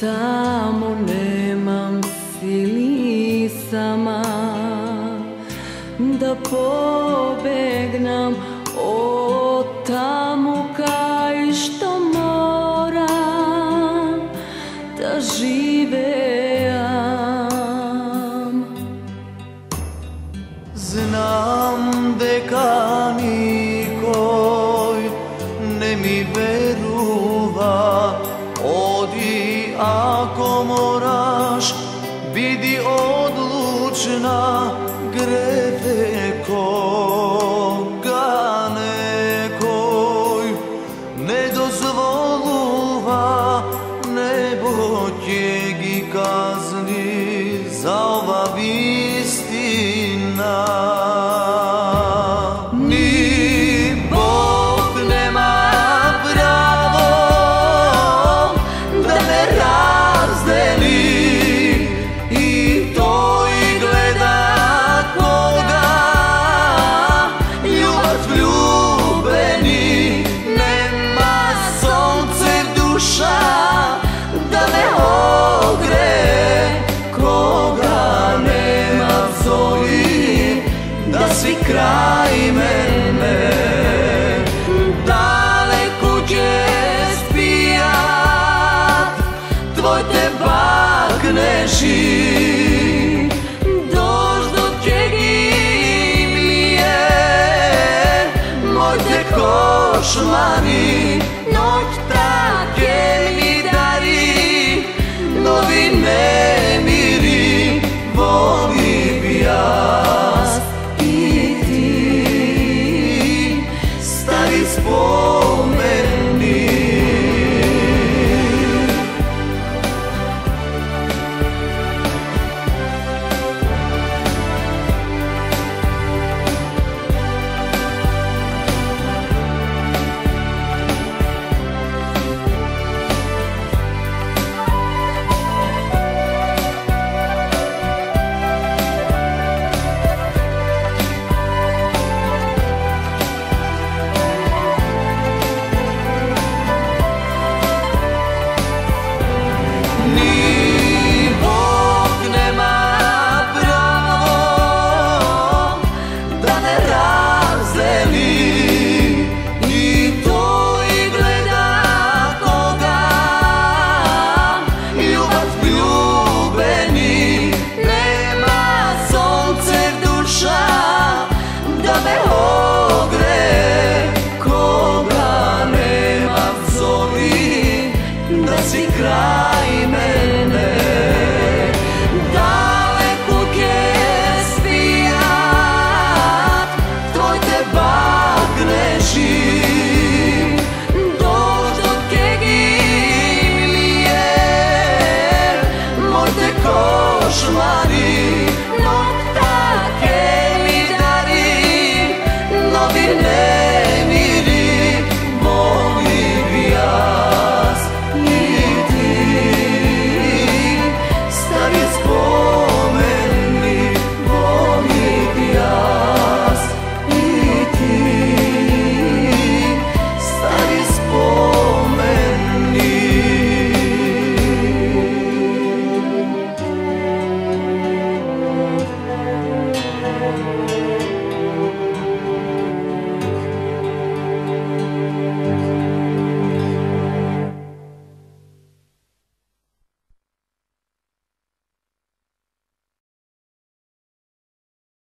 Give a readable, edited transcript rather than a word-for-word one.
tamo nemam sili sama da pobegnam od tamo kaj što moram da živeam. Znam deka nikoj ne mi veruva, odi ako moraš, bidi odlučna, grede koga nekoj ne dozvoluva, nebo će gi kazni za ova istina. Ni Bog nema pravo da me razdeli, i to i gleda koga ljubav ljubeni. Nema sunce duša da me ogre, koga nema zoli da svi kraj mene. Daleko će spijat tvoj te bakneši, dož do čegi mi je moj te košmari. Noć ta će mi dari novi nemiri, voli bi jas i ti stari spomeni. Si kraj mene, daleko će spijat tvoj te bakneši, dož do čegi mi je moj te košmar.